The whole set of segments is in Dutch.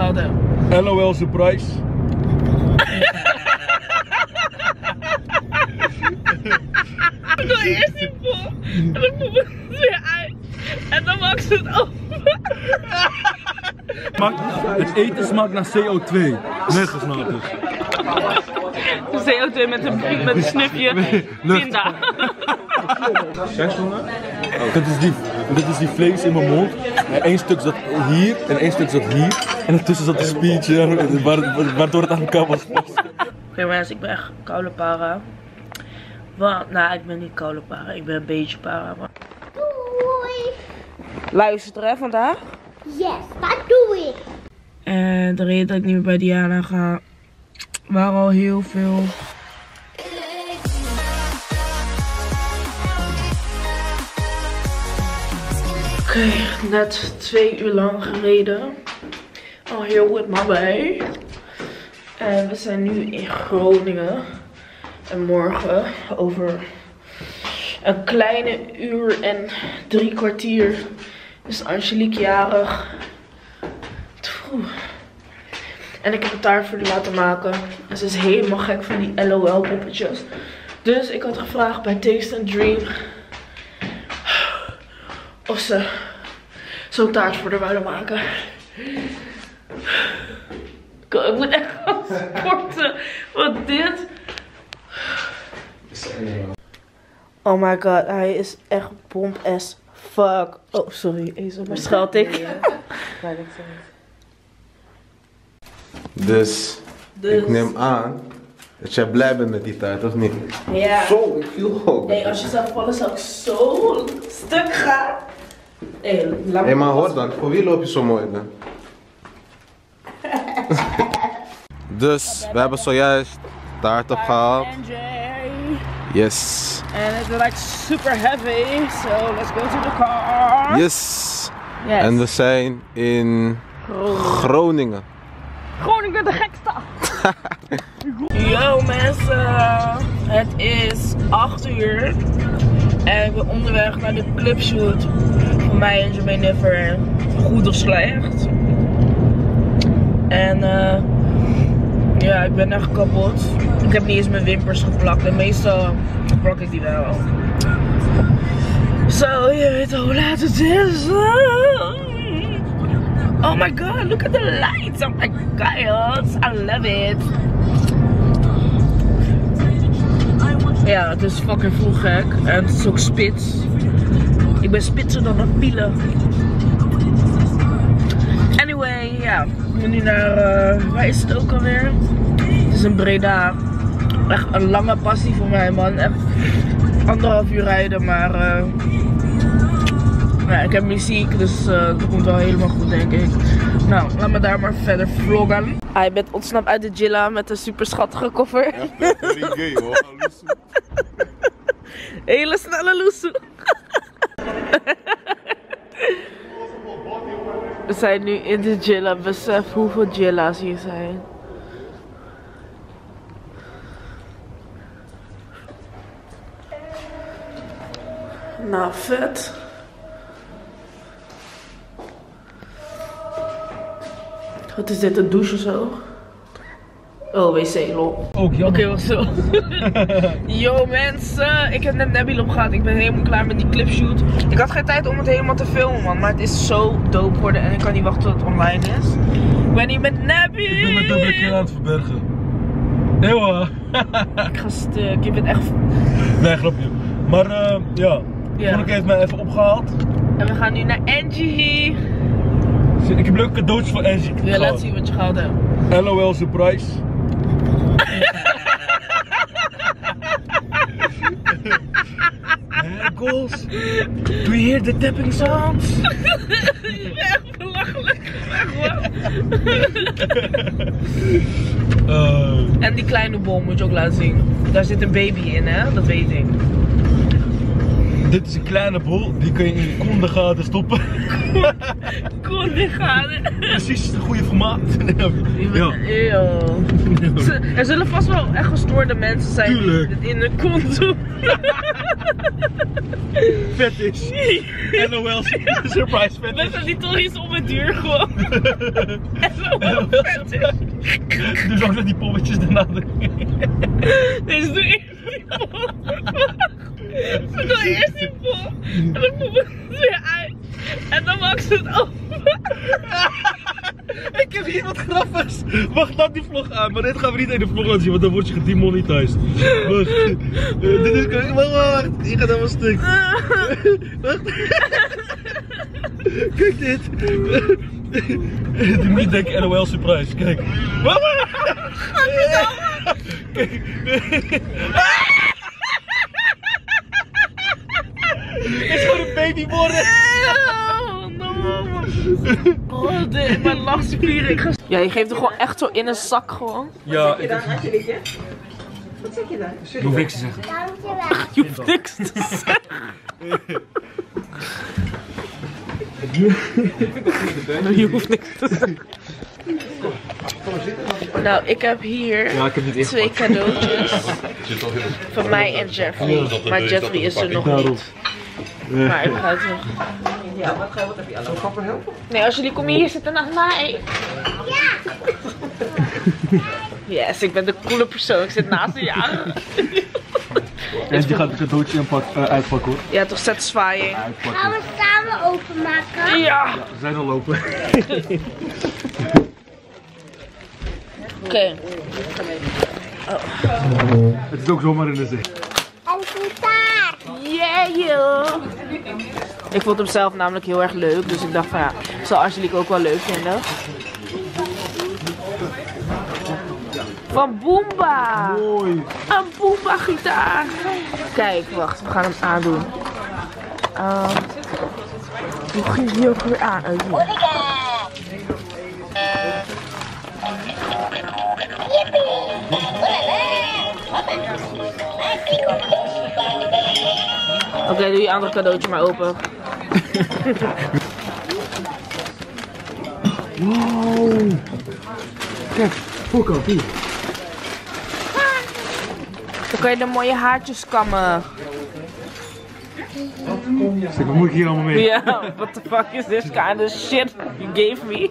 gehaald heb. LOL surprise. Ik doe eerst die vol. En dan voel ik het weer uit. En dan maakt ze het open. Het eten smaakt naar CO2. Nergens naar dus. CO2 met een snufje pinda. Dit is die vlees in mijn mond. En één stuk zat hier en één stuk zat hier. En ertussen zat een spiertje waardoor het aan elkaar was vast. Oké mensen, ik ben echt koude para. Nou, ik ben niet koude para. Ik ben een beetje para. Maar... Doei. Luister hè vandaag. Yes, dat doe ik. En de reden dat ik niet meer bij Diana ga, waren al heel veel. Oké, net 2 uur lang gereden. Al heel with my way. En we zijn nu in Groningen. En morgen over een kleine uur en 3 kwartier is Angelique jarig. En ik heb het taart voor haar laten maken. En ze is helemaal gek van die LOL poppetjes. Dus ik had gevraagd bij Taste & Dream of ze zo'n taart voor haar wilden maken. Ik moet echt gaan sporten. Wat dit? Oh my god, hij is echt bomb as fuck. Oh, sorry, Ezel, maar scheld ik. Dus ik neem aan dat jij blij bent met die taart, of niet? Ja. Zo, ik viel ook. Nee, als je zou vallen zou ik zo stuk gaan. Hé, maar hoor dan, voor wie loop je zo mooi dan? Dus, we hebben zojuist taart opgehaald. Yes. And it's like super heavy, so let's go to the car. Yes. En we zijn in Groningen. Groningen de gekste. Yo mensen, het is 8 uur. En ik ben onderweg naar de clipshoot van mij en Jermaine Never. Goed of slecht. En ja, ik ben echt kapot. Ik heb niet eens mijn wimpers geplakt en meestal plak ik die wel. Zo, je weet al hoe laat het is. Oh my god, look at the lights. Oh my god, I love it. Ja, het is fucking vroeg gek. En het is ook spits. Ik ben spitser dan een pielen. Anyway, ja. Ik moet nu naar, waar is het ook alweer? Het is in Breda. Echt een lange passie voor mij, man. Echt 1,5 uur rijden, maar ja, ik heb muziek, dus dat komt wel helemaal goed, denk ik. Nou, laat me daar maar verder vloggen. Hij bent ontsnapt uit de Jilla met een super schattige koffer. Ja, gay hoor. Hele snelle loesoe. We zijn nu in de Jilla. Besef hoeveel Jilla's hier zijn. Nou, vet. Wat is dit, een douche of zo? Oh, wc, lol. Ook jammer. Oké, wat zo. Yo mensen, ik heb net Nebby opgehaald. Ik ben helemaal klaar met die clipshoot. Ik had geen tijd om het helemaal te filmen, man. Maar het is zo dope geworden en ik kan niet wachten tot het online is. Ik ben hier met Nebby. Ik ben met een keer aan het verbergen. Eeuw. Ik ga stuk, je bent echt... Nee, grapje. Maar ja, Monique heeft mij even opgehaald. En we gaan nu naar Angie. Ik heb leuke cadeautjes voor Angie. Ja, laat zien wat je gehaald hebt. LOL surprise. Goals. Do you hear the tapping sounds? Je bent echt belachelijk. En die kleine bom moet je ook laten zien. Daar zit een baby in, hè? Dat weet ik. Dit is een kleine bol, die kun je in je kondengaten stoppen. Kondengaten. Precies, het goede formaat. Ja. Er zullen vast wel echt gestoorde mensen zijn Tuurlijk. die dit in de kont doen. Vet is. NOL surprise vet Dat is niet toch iets om het duur gewoon. NOL vet is. Dus ook dat die pommetjes daarna Deze doe eerst die pol. Ze doen eerst die pol. En dan pompen ze het weer uit. En dan maken ze het open. Ik heb hier wat grappigs. Wacht, laat die vlog aan. Maar dit gaan we niet in de vlog laten zien, want dan word je gedemonetized. Wacht. Dit is... Wacht. Hier gaat helemaal stuk. Wacht. Kijk dit. Die niet denken LOL surprise. Kijk. Wacht. Kijk. Het is gewoon een babyborren. Oh, mijn lachspieren. Ja, je geeft er gewoon echt zo in een zak gewoon. Ja, Wat zeg je dan, Angelique? Wat zeg je dan? ik hoef niks te zeggen. Dankjewel. Je hoeft niks te zeggen. Je hoeft niks te zeggen. Nou, ik heb hier Ja, ik heb niet 2 cadeautjes. Van mij en Jeffrey. Maar Jeffrey is er nog niet. Maar ik ga het nog. Ja, wat heb je allemaal? Papa helpen? Nee, als jullie komen hier zitten naast mij. Yes, ik ben de coole persoon. Ik zit naast de jaren. En die gaat het cadeautje uitpakken hoor. Ja, toch satisfying. Gaan we samen openmaken? Ja. We zijn al lopen. Oké. Het is ook zomaar in de zee. En gitaar. Yeah, joh. Ik vond hem zelf namelijk heel erg leuk. Dus ik dacht van ja, zal Angelique ook wel leuk vinden. Van Boomba. Mooi. Een Boomba gitaar. Kijk, wacht, we gaan hem aandoen. Hoe ging die ook weer aan? Oké, doe je andere cadeautje maar open. Wow. Kijk, voorkant hier. Dan kan je de mooie haartjes kammen. Zeg, wat moet ik hier allemaal mee? Ja, what the fuck is this kind of shit you gave me?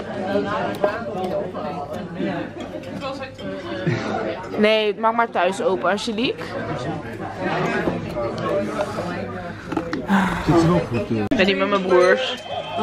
Nee, maak maar thuis open, Angelique. Zit ze wel goed? Ik ben niet met mijn broers.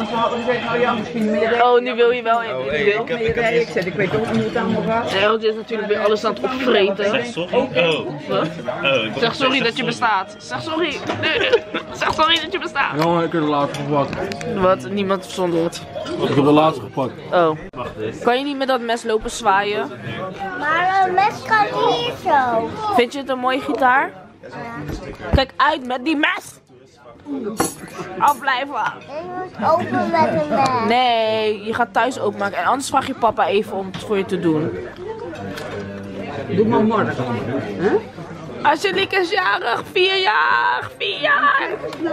Oh, nu wil je wel in. Ik zeg, ik weet ook niet hoe het allemaal gaat. Gerald is natuurlijk weer alles aan het opvreten. Sorry? Oh. Wat? Oh. Zeg sorry dat je bestaat. Zeg sorry. Zeg sorry dat je bestaat. Ja, ik heb de laatste gepakt. Wat? Niemand verstond het. Ik heb de laatste gepakt. Oh. Kan je niet met dat mes lopen zwaaien? Maar een mes kan hier zo. Vind je het een mooie gitaar? Kijk uit met die mes! Afblijven! Ik moet open met een mes. Nee, je gaat thuis openmaken. En anders vraag je papa even om het voor je te doen. Doe maar morgen. Angelique is jarig, 4 jaar, 4 jaar!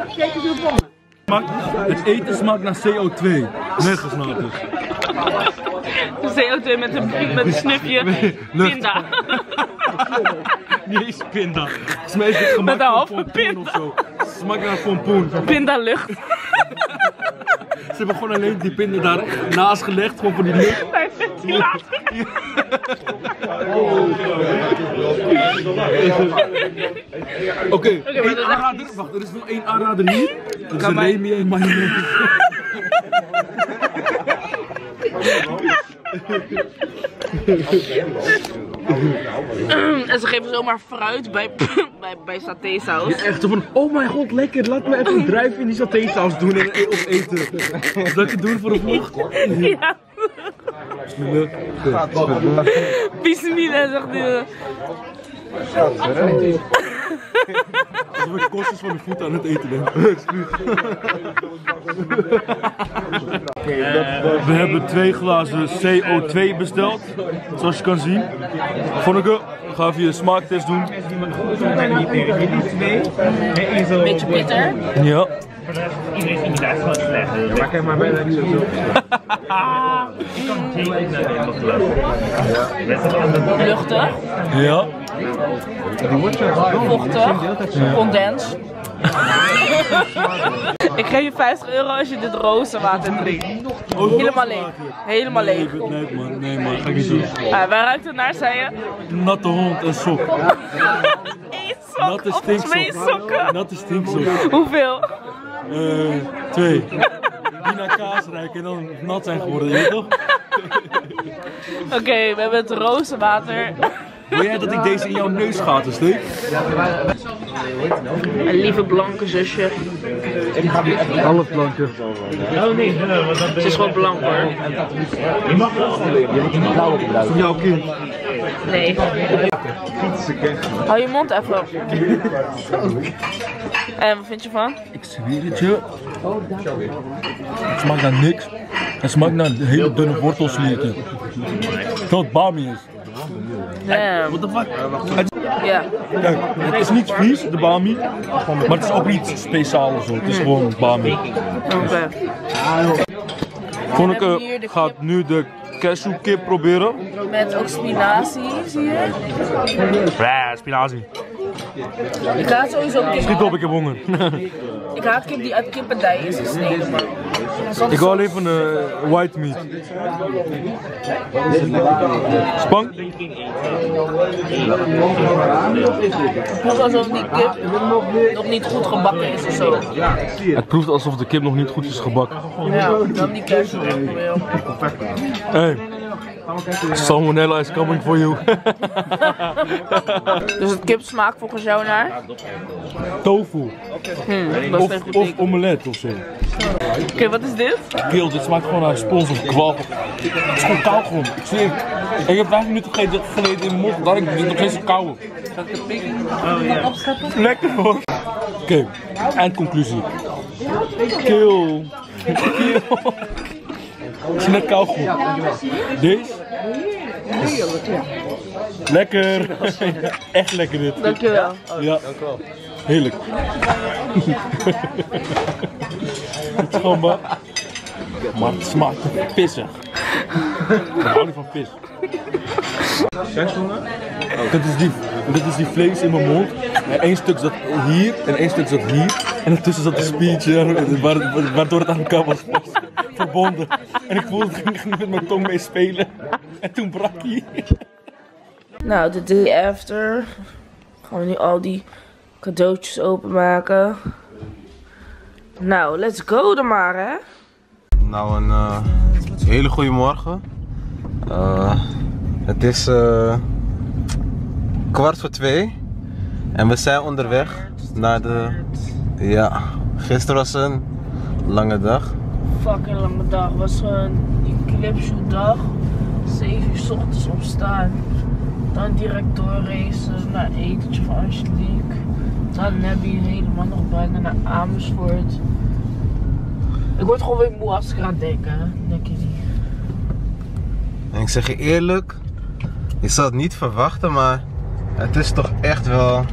Het eten smaakt naar CO2. Nergens naar dus. CO2 met een snufje lucht. pinda. Niet eens pinda. Volgens mij is dit gemaakt Met een van halve pompoen pinda. of zo. Het smaakt naar pompoen. Pinda lucht. Ze hebben gewoon alleen die pinda daar naast gelegd, gewoon voor die lucht. Bij ventilator. Oké, maar één dat is echt- aanrader. Wacht, er is nog 1 aanrader hier. Dat is een Remy en mayonaise. En ze geven zomaar fruit bij satésaus. Echt zo van, oh mijn god, lekker. Laat me even een druif in die satésaus doen of eten. Zal ik het doen voor een vlog? Ja. Bismillah, zegt hij. Alsof ik kostjes van de voet aan het eten ben. We hebben 2 glazen CO2 besteld. Zoals je kan zien. Vonneke, ga even je smaaktest doen. Beetje bitter. Ja. Iedereen vindt het eigenlijk wel slecht. Maar kijk maar bijna niet zo. Ik kan het heel even naar Luchtig. Ja. Vochtig. Condens. Ik geef je €50 als je dit rozenwater drinkt. Helemaal leeg. Helemaal leeg. Nee man, ga ik niet doen. Waar ruikt het naar, zei je? Natte hond en sok. 1 sok Natte of 2 sokken. Natte stinksok. Hoeveel? 2. Die naar kaas ruiken en dan nat zijn geworden, weet je toch? Oké, we hebben het rozenwater. Wil jij dat ik deze in jouw neusgaten steek? Een lieve blanke zusje. Half blanke. Oh nee, want dat Ze is gewoon blank hoor. je mag wel gebruiken. Voor jouw kind. Nee. Hou je mond even. En wat vind je van? Ik zweer het je. Het smaakt naar niks. Het smaakt naar een hele dunne wortelsliertje. Terwijl het bami is. Damn. What the fuck? Ja. Kijk, het is niet vies, de bami. Maar het is ook niet speciaal of zo. Het is gewoon bami. Oké. Vonneke gaat nu de cashewkip proberen. Met ook spinazie, zie je? Ja, spinazie. Ik haat sowieso kip. Schiet op, ik heb honger. Ik haat kip die uit kippendij is gesneden, man. Ik hou alleen van de white meat. Spang? Het voelt alsof die kip nog niet goed gebakken is of zo. Het proeft alsof de kip nog niet goed is gebakken. Ja, dan die cashew proberen. Hey, salmonella is coming for you. Dus het kip smaakt volgens jou naar? Tofu. Dat is Of omelet of zo. Oké, wat is dit? Kill, dit smaakt gewoon naar spons of kwal. Het is gewoon kauwgom. Ik zweer het. Ik heb 5 minuten geleden in mijn mond. Daar ik nog steeds kauwen. Lekker hoor. Oké, eindconclusie. Kill. Het is net kauwgom. Deze? Lekker. Echt lekker dit. Dankjewel. Ja. Heerlijk. Het is gewoon maar het smaakt pissig. Ik hou niet van vis. Dit is die vlees in mijn mond. En 1 stuk zat hier en 1 stuk zat hier. En ertussen zat een spiertje waardoor het aan elkaar was verbonden. En ik voelde het ging met mijn tong mee spelen. En toen brak hij. Nou, de day after gaan we nu al die cadeautjes openmaken. Nou, let's go dan maar, hè. Nou, een hele goede morgen. Het is 2:15 en we zijn onderweg naar de... Ja, gisteren was een lange dag. Fucking lange dag. Was gewoon die clipshoot dag. 7 uur 's ochtends opstaan. Dan direct doorracen naar etentje van Angelique. Dan Nebby helemaal nog brengen naar Amersfoort. Ik word gewoon weer moe als ik aan denk, hè. Denk je niet? En ik zeg je eerlijk, je zou het niet verwachten, maar het is toch echt wel...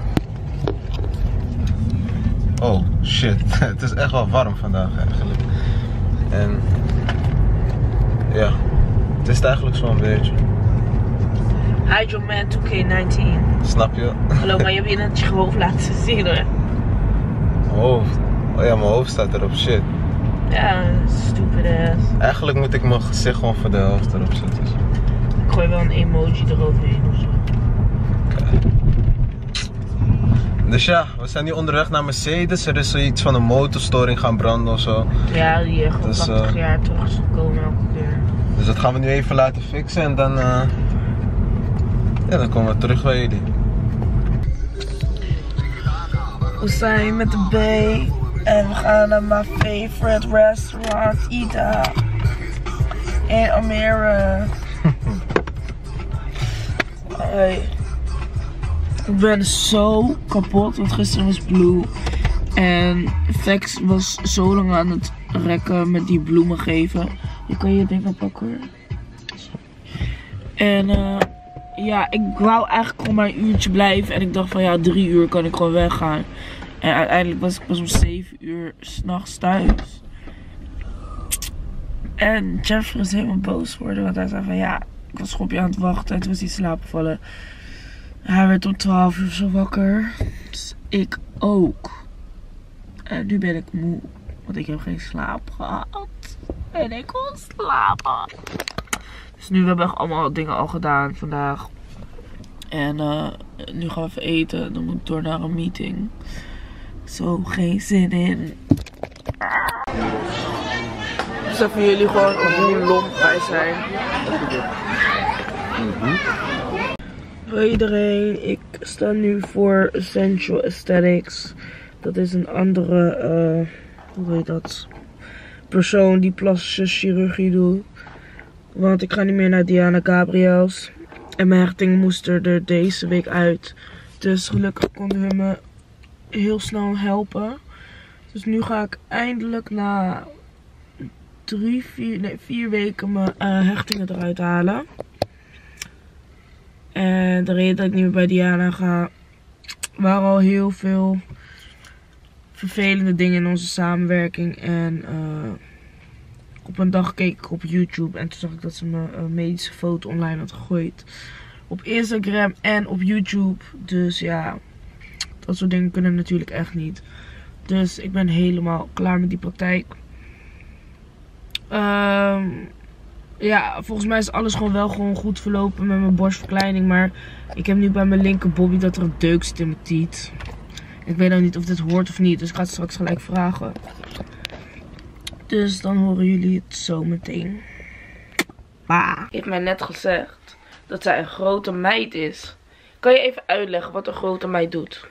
Oh shit, het is echt wel warm vandaag eigenlijk. En ja, het is het eigenlijk zo'n beetje. Hydro Man 2K19. Snap je? Hallo, maar je hebt net je hoofd laten zien, hoor. Hoofd. Oh ja, mijn hoofd staat erop, shit. Ja, stupid ass. Eigenlijk moet ik mijn gezicht gewoon voor de helft erop zetten. Ik gooi wel een emoji eroverheen of zo. Dus ja, we zijn nu onderweg naar Mercedes. Er is zoiets van een motorstoring gaan branden of zo. Ja, die gewoon Dus, 80 jaar terug is gekomen elke keer. Dus dat gaan we nu even laten fixen en dan, ja, dan komen we terug bij jullie. We zijn met de B en we gaan naar mijn favorite restaurant Ida in Almere. Hey. Ik ben zo kapot, want gisteren was Blue. En Vex was zo lang aan het rekken met die bloemen geven. Je kan je dingen pakken. En ja, ik wou eigenlijk gewoon maar een uurtje blijven. En ik dacht van ja, 3 uur kan ik gewoon weggaan. En uiteindelijk was ik pas om 7 uur 's nachts thuis. En Jeffrey is helemaal boos geworden. Want hij zei van ja, ik was gewoon op je aan het wachten. En toen was hij slapen vallen. Hij werd om 12 uur zo wakker. Dus ik ook. En nu ben ik moe. Want ik heb geen slaap gehad. En ik wil slapen. Dus nu hebben we echt allemaal dingen al gedaan vandaag. En nu gaan we even eten. Dan moet ik door naar een meeting. Zo geen zin in. Dus even jullie gewoon hoe lomp wij zijn. Hoi iedereen, ik sta nu voor Essential Aesthetics. Dat is een andere, hoe heet dat? Persoon die plastische chirurgie doet. Want ik ga niet meer naar Diana Gabriels. En mijn hechting moest er deze week uit. Dus gelukkig konden we me heel snel helpen. Dus nu ga ik eindelijk na 4 weken mijn hechtingen eruit halen. En de reden dat ik niet meer bij Diana ga, waren al heel veel vervelende dingen in onze samenwerking. En op een dag keek ik op YouTube en toen zag ik dat ze mijn medische foto online had gegooid. Op Instagram en op YouTube. Dus ja, dat soort dingen kunnen natuurlijk echt niet. Dus ik ben helemaal klaar met die praktijk. Ja, volgens mij is alles gewoon goed verlopen met mijn borstverkleining. Maar ik heb nu bij mijn linker bobby dat er een deuk zit in mijn tiet. Ik weet nou niet of dit hoort of niet, dus ik ga het straks gelijk vragen. Dus dan horen jullie het zo meteen. Pa heeft mij net gezegd dat zij een grote meid is. Kan je even uitleggen wat een grote meid doet?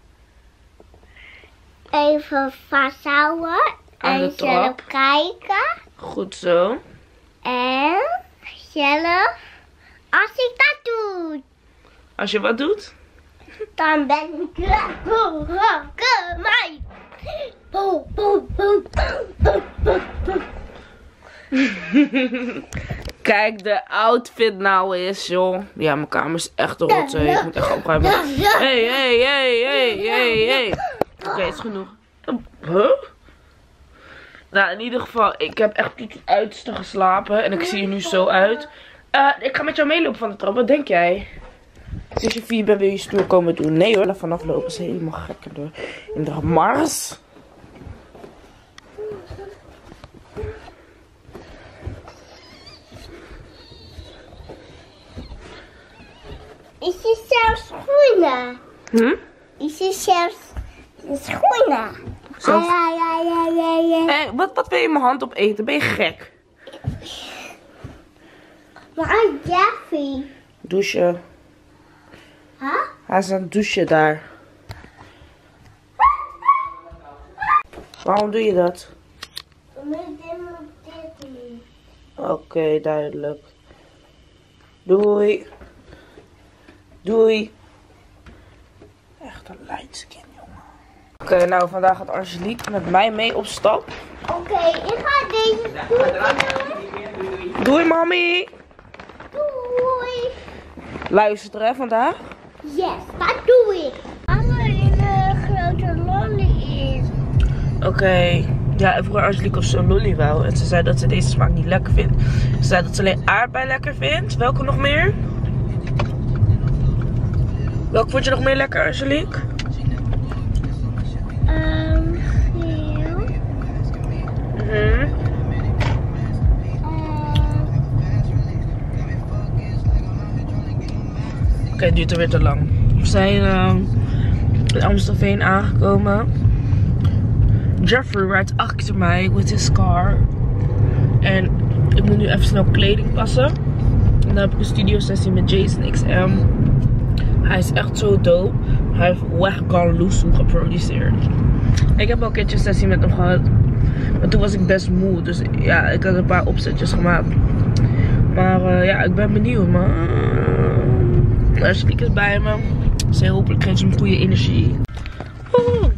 Even vasthouden. Aan de En trap. zelf kijken. Goed zo. En zelf, als ik dat doe, Als je wat doet? dan ben ik een grote meid. Boe, boe, boe, boe, boe, boe. Kijk, de outfit nou is, joh. Ja, mijn kamer is echt een rotzooi. Ik moet echt opruimen. Hey. Oké, is genoeg. Huh? Nou, in ieder geval, ik heb echt tot het uiterste geslapen. En ik zie er nu zo uit. Ik ga met jou meelopen van de trap. Wat denk jij? Als je 4 bent, wil je stoer komen doen? Nee hoor, laat vanaf lopen. Is helemaal gek in de mars. Is je zelfs schoenen? Is je zelfs schoenen? Zelfs... Ai. Hé, wat wil je in mijn hand opeten? Ben je gek? Maar Jeffy. Douchen. Huh? Hij is aan het douchen daar. Waarom doe je dat? Oké, duidelijk. Doei. Doei. Echt een lightskin, jongen. Oké, nou vandaag gaat Angelique met mij mee op stap. Oké, ik ga deze doen. Doei, mami. Doei. Luister hè vandaag. Yes, dat doe ik. Mama in een grote lolly is. Oké. Ja, en vroeger Angelique of zo'n lolly wou. En ze zei dat ze deze smaak niet lekker vindt. Ze zei dat ze alleen aardbei lekker vindt. Welke nog meer? Welke vond je nog meer lekker, Angelique? Heel. Oké, het duurt er weer te lang. We zijn in Amstelveen aangekomen. Jeffrey rijdt achter mij with his car. En ik moet nu even snel kleding passen. En dan heb ik een studio sessie met Jason XM. Hij is echt zo dope. Hij heeft Weggan Lusu geproduceerd. Ik heb al een keertje een sessie met hem gehad. Maar toen was ik best moe. Dus ja, ik had een paar opzetjes gemaakt. Maar ja, ik ben benieuwd, man. Angelique is bij me. Dus hopelijk geeft ze hem goede energie. Woehoe.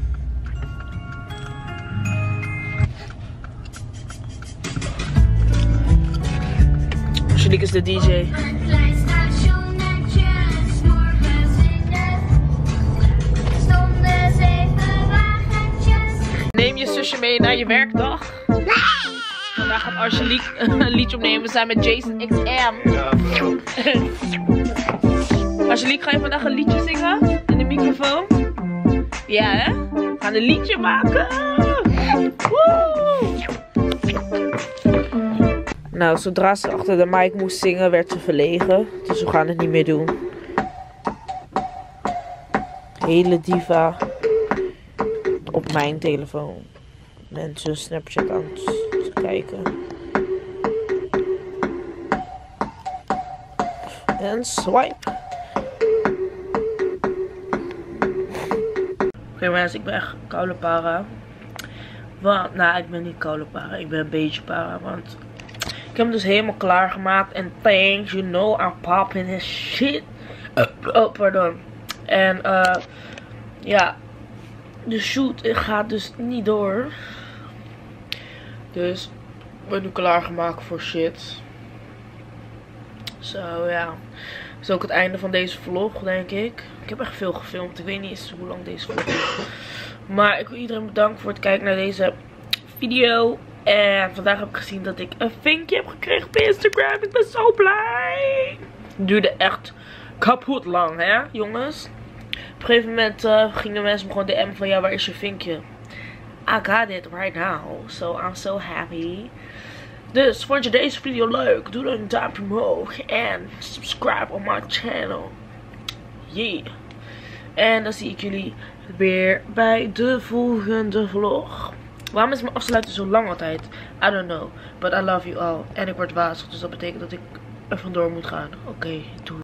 Angelique is de DJ. Een klein stationnetje, 's morgens in de stonden 7 wagentjes. Neem je zusje mee naar je werkdag. Vandaag gaat Angelique een liedje opnemen samen met Jason XM. Angelique, ga je vandaag een liedje zingen? In de microfoon? Ja, hè? We gaan een liedje maken! Woe! Nou, zodra ze achter de mic moest zingen, werd ze verlegen. Dus we gaan het niet meer doen. Hele diva. Op mijn telefoon. Mensen Snapchat aan het kijken. En swipe. Oké mensen, ik ben echt koude para. Want, nou ik ben niet koude para, ik ben een beetje para. Want ik heb hem dus helemaal klaargemaakt. En thanks, you know, I'm popping this shit. Oh, pardon. En ja, de shoot gaat dus niet door. Dus ik ben nu klaargemaakt voor shit. Zo ja. Dat is ook het einde van deze vlog, denk ik. Ik heb echt veel gefilmd. Ik weet niet eens hoe lang deze vlog is. Maar ik wil iedereen bedanken voor het kijken naar deze video. En vandaag heb ik gezien dat ik een vinkje heb gekregen op Instagram. Ik ben zo blij. Het duurde echt kapot lang, hè, jongens. Op een gegeven moment gingen mensen me gewoon DM'en van, ja, waar is je vinkje? I got it right now. So I'm so happy. Dus vond je deze video leuk? Doe dan een duimpje omhoog. En subscribe op mijn channel. Yeah. En dan zie ik jullie weer bij de volgende vlog. Waarom is mijn afsluiten zo lang altijd? I don't know. But I love you all. En ik word wazig. Dus dat betekent dat ik er vandoor moet gaan. Oké, doei.